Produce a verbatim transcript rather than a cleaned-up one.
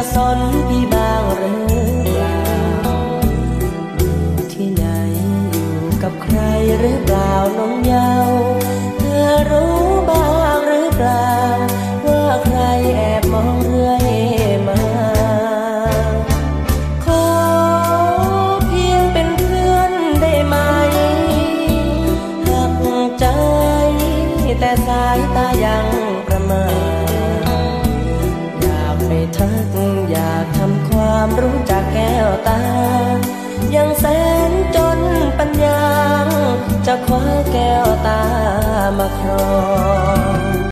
สนพี่บ้างหรือเปล่าอยู่ที่ไหนอยู่กับใครหรือเปล่าน้องเยาว์เธอรู้บ้างหรือเปล่าว่าใครแอบมองเรื่อยมาขอเพียงเป็นเพื่อนได้ไหมหักใจแต่สายตายังประมาทอยากไปทักอยากทำความรู้จักแก้วตายังแสนจนปัญญาจะคว้าแก้วตามาครอง